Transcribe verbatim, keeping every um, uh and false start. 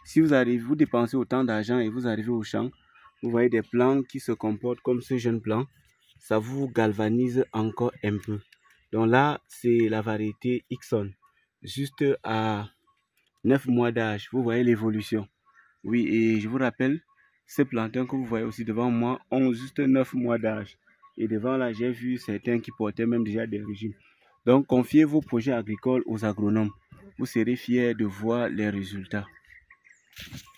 Si vous arrivez, vous dépensez autant d'argent et vous arrivez au champ, vous voyez des plants qui se comportent comme ce jeune plant, ça vous galvanise encore un peu. Donc là, c'est la variété Ixon, juste à neuf mois d'âge. Vous voyez l'évolution. Oui, et je vous rappelle, ces plantains que vous voyez aussi devant moi ont juste neuf mois d'âge. Et devant là, j'ai vu certains qui portaient même déjà des régimes. Donc, confiez vos projets agricoles aux agronomes. Vous serez fiers de voir les résultats.